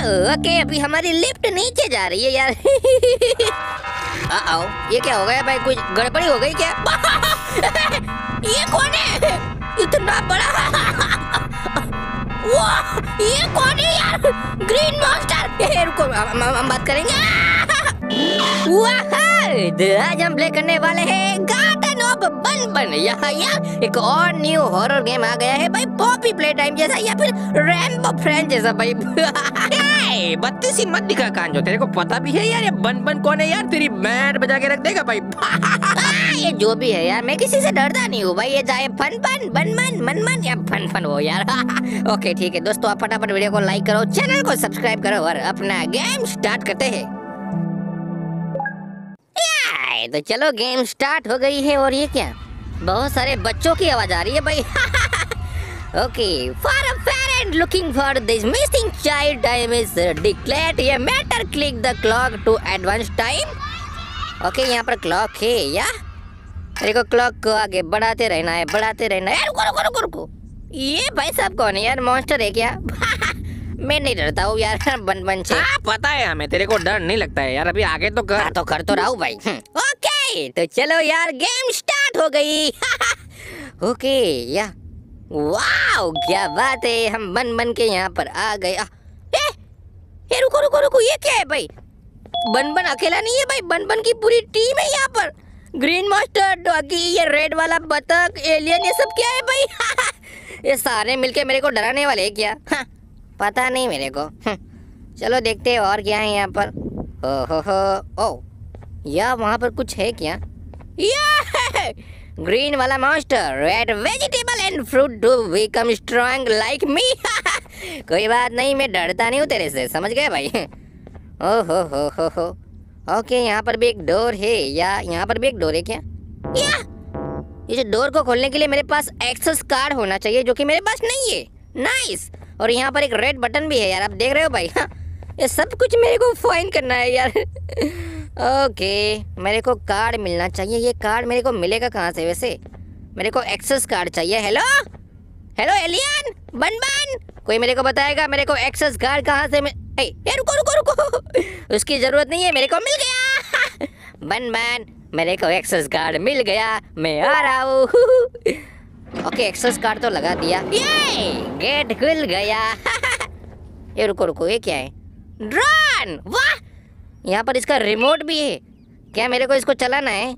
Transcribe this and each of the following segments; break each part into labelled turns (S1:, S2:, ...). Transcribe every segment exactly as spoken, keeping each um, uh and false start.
S1: Okay अभी हमारी lift नीचे जा रही है यार। आओ ये क्या हो गया भाई, कुछ गड़बड़ी हो गई क्या? ये कौन है इतना बड़ा? वाह ये कौन है यार? Green monster. रुको हम, हम बात करेंगे। वाह आज हम प्ले करने वाले हैं गार्डन ऑफ बन बन। यहाँ यार एक और न्यू हॉरर गेम आ गया है भाई, पॉपी प्ले टाइम जैसा या फिर रैम्बो फ्रेंड जैसा भाई।
S2: बत्तीस ही मत दिखा कांजो, तेरे को पता भी है यार ये बन बन कौन है यार, तेरी बैंड बजा के रख देगा भाई।
S1: ये जो भी है यार मैं किसी से डरता नहीं हूँ भाई, ये चाहे फन फन बन मन मन मन या फन फन हो यार। ओके ठीक है दोस्तों, आप फटाफट वीडियो को लाइक करो, चैनल को सब्सक्राइब करो और अपना गेम स्टार्ट करते हैं। तो चलो गेम स्टार्ट हो गई है। और ये क्या, बहुत सारे बच्चों की आवाज आ रही है भाई। Okay for a parent looking for this missing child time is declared, ये matter click the clock to advance time. Okay यहाँ पर क्लॉक है या मेरे को क्लॉक को आगे बढ़ाते रहना है, बढ़ाते रहना है। रुको रुको रुको रुको, ये भाई साहब कौन है यार, मॉन्स्टर है क्या? मैं नहीं डरता हूँ यार बन बन से।
S2: हाँ पता है हमें, तेरे को डर नहीं लगता है यार, अभी आगे तो कर।
S1: हाँ, तो कर तो रहा हूँ भाई। ओके तो चलो यार गेम स्टार्ट हो गई। ओके या वाओ क्या बात है, हम बन बन के यहाँ पर आ गए। ए, ए रुको रुको रुको, ये क्या है भाई? बन बन अकेला नहीं है भाई, बन बन की पूरी टीम है यहाँ पर। ग्रीन मास्टर, डॉगी, ये रेड वाला बतख, एलियन, ये सब क्या है भाई? ये सारे मिलके मेरे को डराने वाले है क्या? हाँ, पता नहीं मेरे को। चलो देखते हैं और क्या है यहाँ पर। ओ हो हो ओ या वहाँ पर कुछ है क्या? या ग्रीन वाला monster, red vegetable and fruit to become strong like me. कोई बात नहीं, मैं डरता नहीं हूँ तेरे से, समझ गए भाई? ओ हो हो हो हो ओके यहाँ पर भी एक डोर है, या यहाँ पर भी एक डोर है क्या? या इस डोर को खोलने के लिए मेरे पास एक्सेस कार्ड होना चाहिए, जो कि मेरे पास नहीं है। नाइस। और यहाँ पर एक रेड बटन भी है यार, आप देख रहे हो भाई? हाँ, ये सब कुछ मेरे को फाइन करना है यार। ओके मेरे को कार्ड मिलना चाहिए, ये कार्ड मेरे को मिलेगा कहाँ से वैसे? मेरे को एक्सेस कार्ड चाहिए। हेलो हेलो एलियन, बन बन, कोई मेरे को बताएगा मेरे को एक्सेस कार्ड कहाँ से मिल? ए, ए, रुको रुको रुको, उसकी जरूरत नहीं है, मेरे को मिल गया। बन बन मेरे को एक्सेस कार्ड मिल गया, मैं आ रहा हूँ। ओके एक्सेस कार्ड तो लगा दिया, ये गेट खुल गया। ये रुको रुको, ये क्या है? ड्रोन, वाह यहाँ पर इसका रिमोट भी है क्या? मेरे को इसको चलाना है?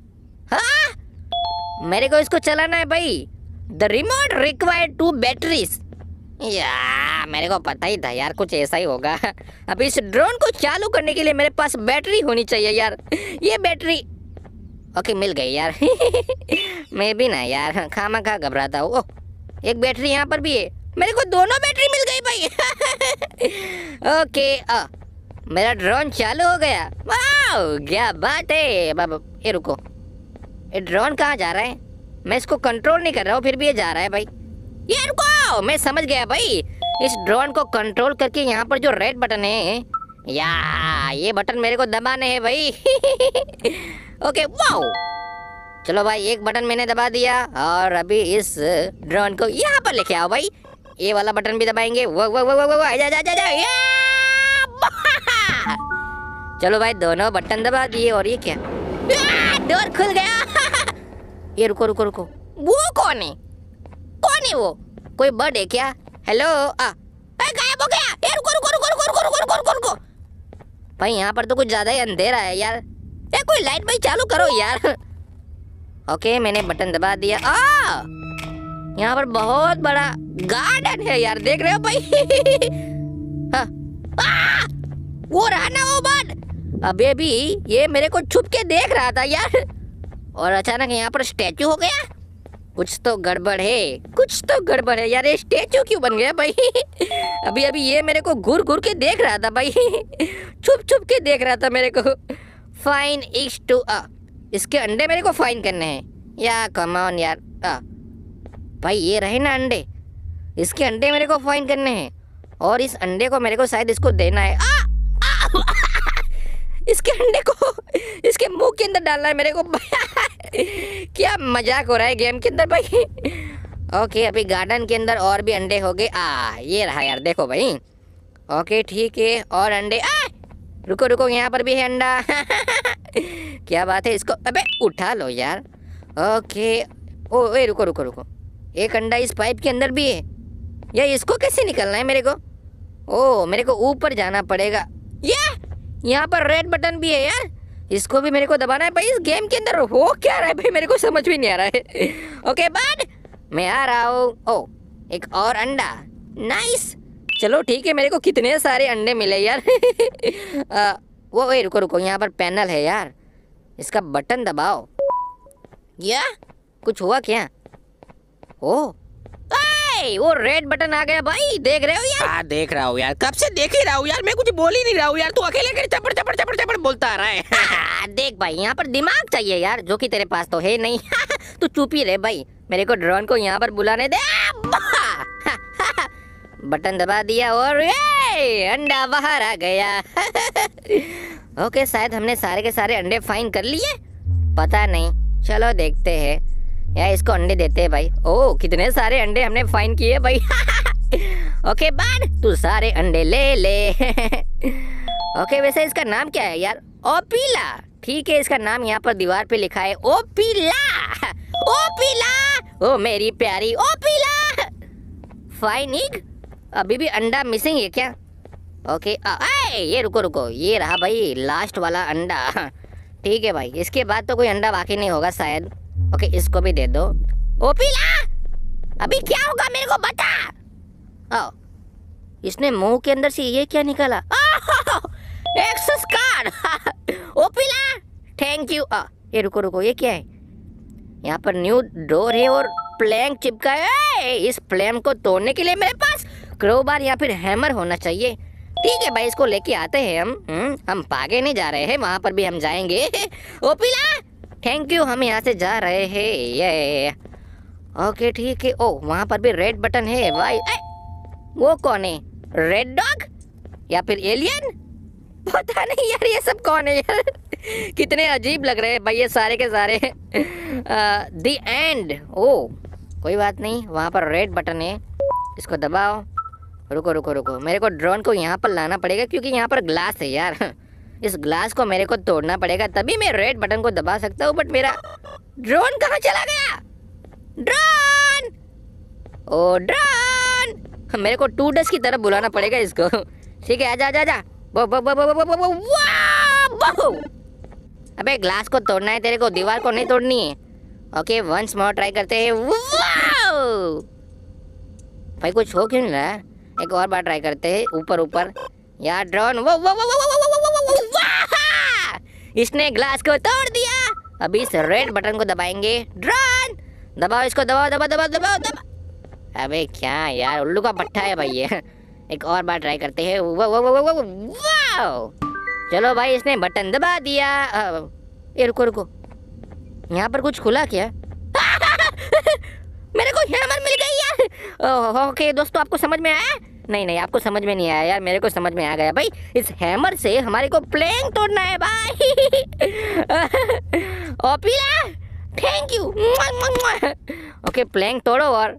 S1: हाँ मेरे को इसको चलाना है भाई। The remote require two batteries. या मेरे को पता ही था यार कुछ ऐसा ही होगा। अब इस ड्रोन को चालू करने के लिए मेरे पास बैटरी होनी चाहिए यार। ये बैटरी ओके मिल गई यार। मैं भी ना यार खामा खा घबराता हूँ। एक बैटरी यहाँ पर भी है, मेरे को दोनों बैटरी मिल गई भाई। ओके आ, मेरा ड्रोन चालू हो गया। वाह क्या बात है बाबा। ये रुको, ये ड्रोन कहाँ जा रहा है? मैं इसको कंट्रोल नहीं कर रहा हूँ फिर भी ये जा रहा है भाई। ये रुको, मैं समझ गया भाई, इस ड्रोन को कंट्रोल करके यहाँ पर जो रेड बटन है या ये बटन मेरे को दबाने हैं भाई। ओके वाओ चलो भाई, एक बटन मैंने दबा दिया और अभी इस ड्रोन को यहाँ पर लेके आओ भाई। ये वाला बटन भी दबाएंगे। वो वो वो वो वो जा जा जा जा। चलो भाई दोनों बटन दबा दिए। और ये क्या? डोर खुल गया। ये रुको रुको रुको, वो कौन है? कौन है वो? कोई बर्ड है क्या? हेलो आ गायब हो गया। ये रुको रुको रुको रुको रुको रुको रुको रुको भाई, यहाँ पर तो कुछ ज्यादा ही अंधेरा है यार। ए कोई लाइट भाई चालू करो यार। ओके मैंने बटन दबा दिया। आ यहाँ पर बहुत बड़ा गार्डन है यार, देख रहे हो भाई? हाँ, आ, वो रहा ना वो बर्ड, अभी अभी ये मेरे को छुप के देख रहा था यार, और अचानक यहाँ पर स्टैचू हो गया। कुछ तो गड़बड़ है, कुछ तो गड़बड़ है यार, ये स्टैचू क्यों बन गया भाई? अभी अभी ये मेरे को घूर घूर के देख रहा था भाई। छुप छुप के देख रहा था मेरे को। फाइन इक्स टू आ, इसके अंडे मेरे को फाइन करने हैं या कम ऑन यार। आ, भाई ये रहे ना अंडे, इसके अंडे मेरे को फाइन करने हैं और इस अंडे को मेरे को शायद इसको देना है। आ, आ, इसके अंडे को इसके मुंह के अंदर डालना है मेरे को। क्या मजाक हो रहा है गेम के अंदर भाई। ओके अभी गार्डन के अंदर और भी अंडे हो गए। आ ये रहा यार, देखो भाई ओके ठीक है, और अंडे। आ! रुको रुको, यहाँ पर भी है अंडा। क्या बात है, इसको अबे उठा लो यार। ओके, ओ ए रुको रुको रुको, एक अंडा इस पाइप के अंदर भी है यार, इसको कैसे निकलना है मेरे को? ओ मेरे को ऊपर जाना पड़ेगा। ये यहाँ पर रेड बटन भी है यार, इसको भी मेरे को दबाना है भाई। इस गेम के अंदर हो क्या रहा है भाई, मेरे को समझ भी नहीं आ रहा है। ओके बट मैं आ रहा हूँ। ओ एक और अंडा, नाइस। चलो ठीक है, मेरे को कितने सारे अंडे मिले यार। आ, वो ए, रुको रुको, यहाँ पर पैनल है यार, इसका बटन दबाओ। या कुछ हुआ क्या? ओ ए, वो रेड बटन आ गया भाई, देख रहे हो यार?
S2: हाँ देख रहा हूँ यार, कब से देख ही रहा हूँ यार, मैं कुछ बोल ही नहीं रहा हूँ यार, तू अकेले अकेले चपड़ चपड़ चपड़ चपड़ बोलता आ रहा है।
S1: देख भाई, यहाँ पर दिमाग चाहिए यार, जो कि तेरे पास तो है नहीं। तू चुप ही रहे भाई, मेरे को ड्रोन को यहाँ पर बुलाने दे। बटन दबा दिया और ये अंडा बाहर आ गया। ओके, शायद हमने सारे के सारे अंडे फाइन कर लिए, पता नहीं, चलो देखते हैं यार, इसको अंडे देते हैं भाई। ओ कितने सारे अंडे हमने फाइन किए भाई। ओके बट तू सारे अंडे ले ले। ओके वैसे इसका नाम क्या है यार? ओपीला। ठीक है, इसका नाम यहाँ पर दीवार पे लिखा है, ओपीला। ओपीला, ओ मेरी प्यारी ओपीला। फाइन इग, अभी भी अंडा मिसिंग है क्या? ओके आ, आ, ये रुको रुको, ये रहा भाई लास्ट वाला अंडा। ठीक है भाई, इसके बाद तो कोई अंडा बाकी नहीं होगा शायद। ओके इसको भी दे दो। ओपीला अभी क्या होगा मेरे को बता। ओ, इसने मुंह के अंदर से ये क्या निकाला? Access card. Opila thank you. आ, ये रुको रुको, ये क्या है? यहाँ पर न्यू डोर है और प्लैंक चिपका है। इस प्लैंक को तोड़ने के लिए मेरे पास क्रोबार या फिर हैमर होना चाहिए। ठीक है भाई, इसको लेके आते हैं हम। हम हम भागे नहीं जा रहे हैं, वहाँ पर भी हम जाएंगे। ओपीला थैंक यू, हम यहाँ से जा रहे हैं। ये ओके ठीक है। ओ वहाँ पर भी रेड बटन है भाई। ए, वो कौन है? रेड डॉग या फिर एलियन? पता नहीं यार, ये सब कौन है यार? कितने अजीब लग रहे हैं भाई ये सारे के सारे। The end. ओ कोई बात नहीं, वहाँ पर रेड बटन है, इसको दबाओ। रुको रुको रुको, मेरे को ड्रोन को यहाँ पर लाना पड़ेगा क्योंकि यहाँ पर ग्लास है यार। इस ग्लास को मेरे को तोड़ना पड़ेगा, तभी मैं रेड बटन को दबा सकता हूँ। बट मेरा ड्रोन कहाँ चला गया? ड्रोन, ओ ड्रोन, मेरे को टू डस की तरफ बुलाना पड़ेगा इसको। ठीक है, आजा आजा आजा। वो वो वो वो वो वो वो। अबे ग्लास को तोड़ना है तेरे को, दीवार को नहीं तोड़नी है। ओके वंस मोर ट्राई करते हैं। भाई कुछ हो क्यों नहीं रहा? एक और बार ट्राई करते हैं, ऊपर ऊपर यार ड्रोन। वो वो वो वो इसने ग्लास को तोड़ दिया। अभी इस रेड बटन को दबाएंगे। ड्रोन दबाओ, इसको दबाओ दबाओ दबाओ दबाओ दबाओ। अबे क्या यार, उल्लू का पट्टा है भाई ये। एक और बार ट्राई करते हैं। वो वो वो वो वो वाओ, चलो भाई इसने बटन दबा दिया। ये रुको रुको, यहाँ पर कुछ खुला क्या? मेरे को हैमर मिल गई यार। ओके दोस्तों, आपको समझ में आया? नहीं नहीं, आपको समझ में नहीं आया यार, मेरे को समझ में आ गया भाई। इस हैमर से हमारे को प्लैंक तोड़ना है भाई। Opila thank you. Okay plank तोड़ो। और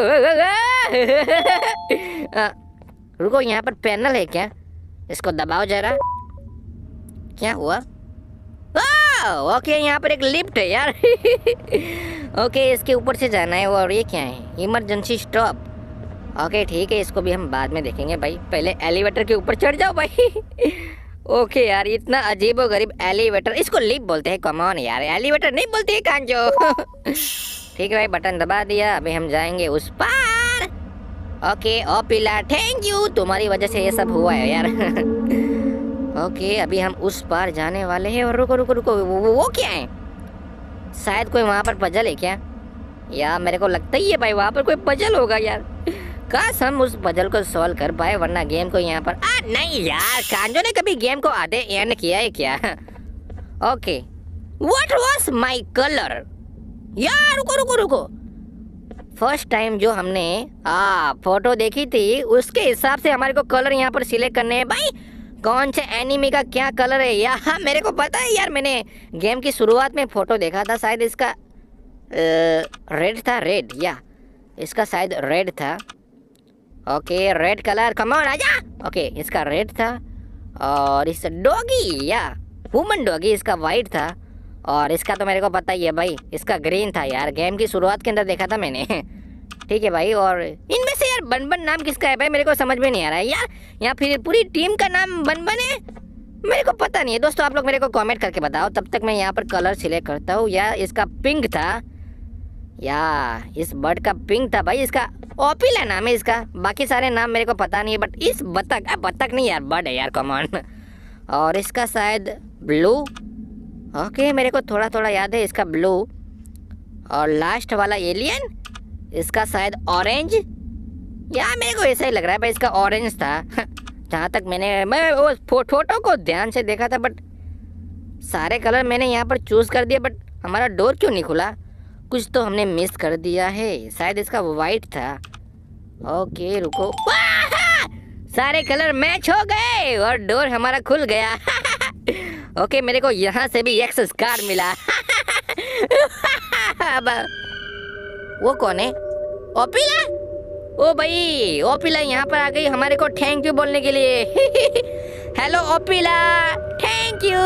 S1: रुको, यहाँ पर पैनल है क्या? इसको दबाओ जरा। क्या हुआ? ओके यहाँ पर एक लिफ्ट है यार। ओके इसके ऊपर से जाना है। और ये क्या है? Emergency stop. ओके ठीक है, इसको भी हम बाद में देखेंगे भाई, पहले एलिवेटर के ऊपर चढ़ जाओ भाई। ओके यार, इतना अजीब और गरीब एलिवेटर, इसको लिफ्ट बोलते हैं। कम ऑन यार, एलिवेटर नहीं बोलते हैं कांजो। ठीक है भाई, बटन दबा दिया, अभी हम जाएंगे उस पार। ओके ओपीला थैंक यू, तुम्हारी वजह से ये सब हुआ है यार। ओके अभी हम उस पार जाने वाले हैं। और रुको रुको रुको, वो, वो, वो क्या है? शायद कोई वहाँ पर पजल है क्या? यार मेरे को लगता ही है भाई वहाँ पर कोई पजल होगा यार। काश हम उस पजल को सॉल्व कर पाए, वरना गेम को यहाँ पर आ नहीं यार, कांजो ने कभी गेम को आधे एंड किया है क्या? Okay what was my colour? यार रुको रुको रुको, फर्स्ट टाइम जो हमने आ फोटो देखी थी उसके हिसाब से हमारे को कलर यहाँ पर सिलेक्ट करने हैं भाई। कौन से एनिमी का क्या कलर है यार? हाँ मेरे को पता है यार, मैंने गेम की शुरुआत में फोटो देखा था, शायद इसका रेड था। रेड या इसका शायद रेड था। Okay red colour, come on आजा। ओके इसका रेड था, और इस डॉगी या वुमन डॉगी इसका वाइट था, और इसका तो मेरे को पता ही है भाई, इसका ग्रीन था यार, गेम की शुरुआत के अंदर देखा था मैंने। ठीक है भाई, और इनमें से यार बनबन नाम किसका है भाई, मेरे को समझ में नहीं आ रहा है यार, या फिर पूरी टीम का नाम बनबन है, मेरे को पता नहीं है दोस्तों, आप लोग मेरे को कमेंट करके बताओ। तब तक मैं यहाँ पर कलर सिलेक्ट करता हूँ। या इसका पिंक था, या इस बर्ड का पिंक था भाई, इसका ओपिला नाम है इसका, बाकी सारे नाम मेरे को पता नहीं है, बट इस बतख, आ, बतख नहीं यार, बर्ड है यार, कम ऑन। और इसका शायद ब्लू, ओके मेरे को थोड़ा थोड़ा याद है इसका ब्लू। और लास्ट वाला एलियन, इसका शायद ऑरेंज, यार मेरे को ऐसा ही लग रहा है भाई, इसका ऑरेंज था। जहाँ तक मैंने मैं वो फो, फोटो को ध्यान से देखा था, बट सारे कलर मैंने यहाँ पर चूज कर दिया, बट हमारा डोर क्यों नहीं खुला, कुछ तो हमने मिस कर दिया है। शायद इसका वाइट था। ओके रुको, सारे कलर मैच हो गए और डोर हमारा खुल गया। ओके मेरे को यहाँ से भी एक्सेस कार्ड मिला। वो कौन है, ओपिला? ओ भाई ओपिला यहाँ पर आ गई हमारे को थैंक यू बोलने के लिए। Hello Opila, thank you.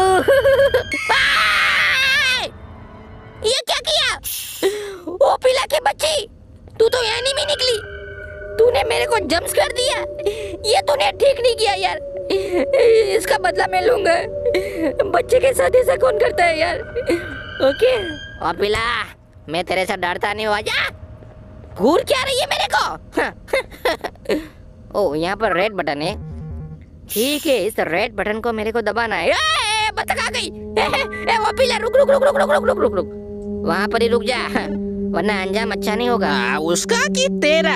S1: ये क्या किया ओपिला के बच्ची, तू तो एनिमी निकली, तूने मेरे को जंप्स कर दिया, ये तूने ठीक नहीं किया यार, इसका बदला मैं लूंगा। बच्चे के साथ ऐसा कौन करता है यार। ओके ओपिला, मैं तेरे से डरता नहीं हूँ, आजा। घूर क्या रही है मेरे को। ओ यहाँ पर रेड बटन है, ठीक है, इस रेड बटन को मेरे को दबाना है। ए, बतख आ गई। ए, ए, ओपिला रुक रुक रुक रुक रुक रुक रुक रुक रुक, वहाँ पर ही रुक जा, वरना अंजाम अच्छा नहीं होगा।
S2: आ, उसका कि तेरा।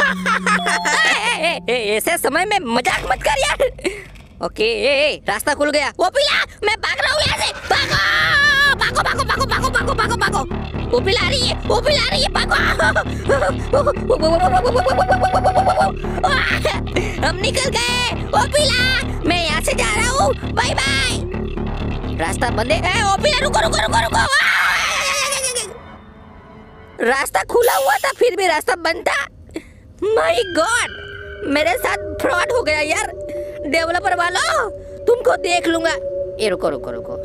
S1: ऐसे समय में मजाक मत कर यार। ओके ए, ए, रास्ता खुल गया। ओपिला मैं भाग रहा हूँ यहाँ से, भागो भागो भागो भागो भागो भागो भागो भागो, ओपिला आ रही है, ओपिला आ रही है, भागो। हम निकल गए ओपिला, मैं यहाँ से जा रहा हूँ, बाय बाय। रास्ता बंद है। ए, ओपिला रुको रुको रुको रुको, रास्ता खुला हुआ था फिर भी रास्ता बंद था। माय गॉड, मेरे साथ फ्रॉड हो गया यार। डेवलपर वालों तुमको देख लूंगा। ये रुको रुको रुको,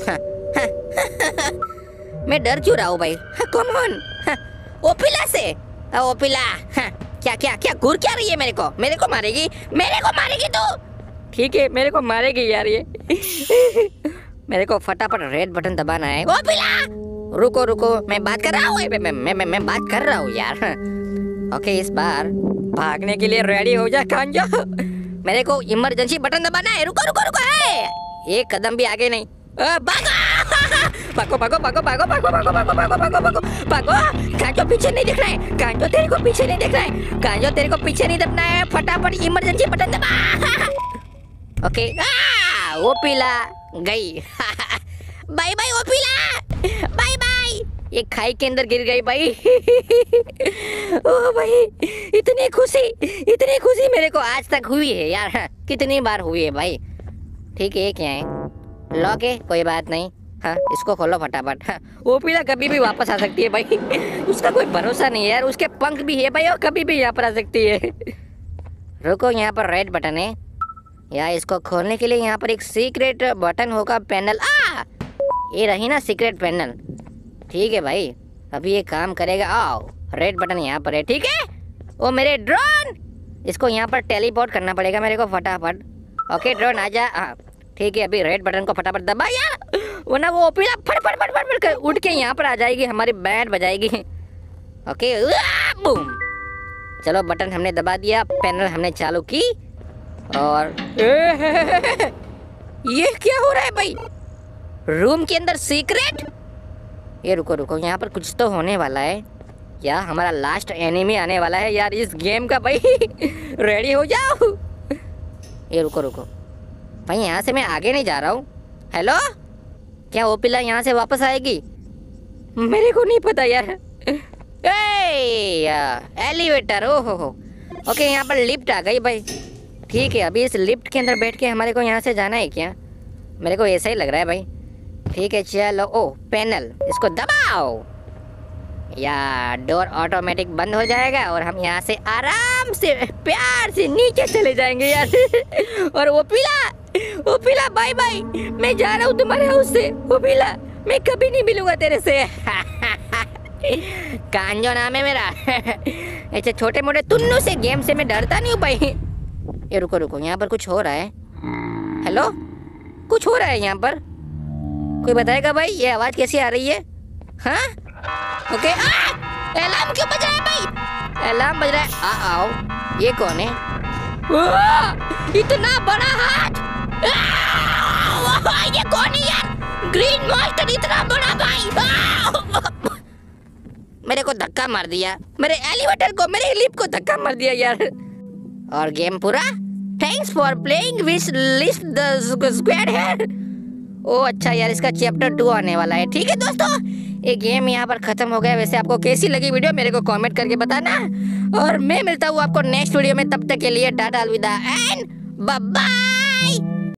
S1: मैं डर क्यों रहा हूँ भाई, कम ऑन। ओपिला से, ओपिला क्या क्या क्या घूर क्या रही है मेरे को, मेरे को मारेगी, मेरे को मारेगी तू। ठीक है मेरे को मारेगी यार ये। मेरे को फटाफट रेड बटन दबाना है। ओपिला रुको रुको, मैं बात कर रहा हूँ, मैं मैं मैं मैं बात कर रहा हूँ यार। ओके इस बार भागने के लिए रेडी हो जा कांजो, मेरे को इमरजेंसी बटन दबाना है। रुको रुको रुको, एक कदम भी आगे नहीं, भागो भागो भागो भागो भागो भागो भागो भागो भागो भागो भागो। कांजो पीछे नहीं दिख रहा है, कांजो तेरे को पीछे नहीं दिख रहा है, कांजो तेरे को पीछे नहीं दबना है, फटाफट इमरजेंसी बटन दबा। ओके ओपिला गई। Bye bye Opila, bye bye. ये खाई के अंदर गिर गई भाई। ओ भाई इतनी खुशी, इतनी खुशी मेरे को आज तक हुई है यार, कितनी बार हुई है भाई। ठीक है क्या है, लॉक है, कोई बात नहीं। हाँ इसको खोलो फटाफट। हाँ, ओपिला कभी भी वापस आ सकती है भाई, उसका कोई भरोसा नहीं है यार, उसके पंख भी है भाई, और कभी भी यहाँ पर आ सकती है। रुको यहाँ पर रेड बटन है, या इसको खोलने के लिए यहाँ पर एक सीक्रेट बटन होगा, पैनल। आ ये रही ना सीक्रेट पैनल, ठीक है भाई, अभी ये काम करेगा। आओ रेड बटन यहाँ पर है, ठीक है। ओ मेरे ड्रोन, इसको यहाँ पर टेलीपोर्ट करना पड़ेगा मेरे को फटाफट। ओके ड्रोन आजा। हाँ ठीक है, अभी रेड बटन को फटाफट दबा यार, वरना वो ओपिला फट फट फट फट कर उठ के यहाँ पर आ जाएगी, हमारी बैंड बजाएगी। ओके बूम, चलो बटन हमने दबा दिया, पैनल हमने चालू की, और ये क्या हो रहा है भाई, रूम के अंदर सीक्रेट। ये रुको रुको, यहाँ पर कुछ तो होने वाला है, या हमारा लास्ट एनिमी आने वाला है यार इस गेम का भाई। रेडी हो जाओ। ये रुको रुको भाई, यहाँ से मैं आगे नहीं जा रहा हूँ। हेलो, क्या ओपिला यहाँ से वापस आएगी, मेरे को नहीं पता यार। एलिवेटर, ओ हो हो। ओके यहाँ पर लिफ्ट आ गई भाई, ठीक है, अभी इस लिफ्ट के अंदर बैठ के हमारे को यहाँ से जाना है क्या, मेरे को ऐसा ही लग रहा है भाई। ठीक है चलो, ओ पैनल, इसको दबाओ, या डोर ऑटोमेटिक बंद हो जाएगा और हम यहाँ से आराम से प्यार से नीचे चले जाएंगे यार। और वो पीला वो पीला बाय बाय, मैं जा रहा हूँ तुम्हारे हाउस से। वो पीला मैं कभी नहीं मिलूंगा तेरे से। कांजो नाम है मेरा। ऐसे छोटे मोटे तुन्नू से गेम से मैं डरता नहीं हूँ भाई। ये रुको रुको, यहाँ पर कुछ हो रहा है। हेलो, कुछ हो रहा है यहाँ पर, कोई बताएगा भाई ये आवाज कैसी आ रही है? हाँ ओके। अलार्म क्यों बज रहा है भाई? अलार्म बज रहा है। आ, आओ, ये कौन है? इतना बड़ा हाथ, ये कौन है यार? ग्रीन मॉन्स्टर इतना बड़ा भाई। मेरे को धक्का मार दिया, मेरे एलिवेटर को, मेरे लिफ्ट को धक्का मार दिया यार। और गेम पूरा। Thanks for playing wish list the squad है। ओ अच्छा यार, इसका चैप्टर टू आने वाला है। ठीक है दोस्तों, ये गेम यहाँ पर खत्म हो गया। वैसे आपको कैसी लगी वीडियो मेरे को कमेंट करके बताना, और मैं मिलता हूँ आपको नेक्स्ट वीडियो में। तब तक के लिए टाटा अलविदा एंड बाय बाय।